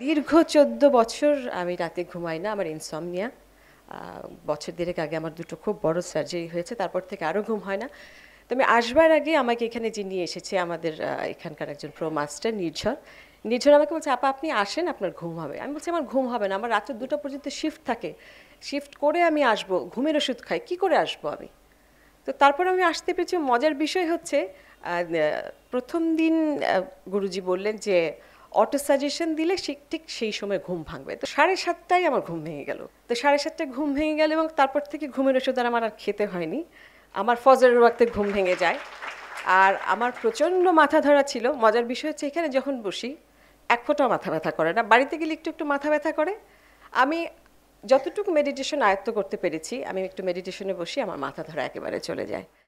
দীর্ঘ 14 বছর আমি রাতে ঘুমাই না, আমার ইনসমনিয়া। বছর দেড়েক আগে আমার দুটো খুব বড় সার্জারি হয়েছে, তারপর থেকে আরও ঘুম হয় না। তো আমি আসবার আগে আমাকে এখানে যে নিয়ে এসেছে আমাদের এখানকার একজন প্রো মাস্টার নির্ঝর। নির্ঝর আমাকে বলছে, আপা আপনি আসেন, আপনার ঘুম হবে। আমি বলছি আমার ঘুম হবে না, আমার রাত্রে 2টা পর্যন্ত শিফট থাকে, শিফট করে আমি আসবো, ঘুমের ওষুধ খাই, কী করে আসবো আমি? তো তারপর আমি আসতে পেরেছি। মজার বিষয় হচ্ছে প্রথম দিন গুরুজি বললেন যে অটো সাজেশন দিলে ঠিক সেই সময় ঘুম ভাঙবে। তো 7:30টায় আমার ঘুম ভেঙে গেল। তো 7:30টায় ঘুম ভেঙে গেল এবং তারপর থেকে ঘুমের ওষুধ আমার আর খেতে হয়নি। আমার ফজরের ওয়াক্তে ঘুম ভেঙে যায়। আর আমার প্রচণ্ড মাথা ধরা ছিল। মজার বিষয় হচ্ছে এখানে যখন বসি এক ফোঁটাও মাথা ব্যথা করে না, বাড়িতে গেলে একটু একটু মাথা ব্যথা করে। আমি যতটুকু মেডিটেশন আয়ত্ত করতে পেরেছি, আমি একটু মেডিটেশনে বসি, আমার মাথা ধরা একেবারে চলে যায়।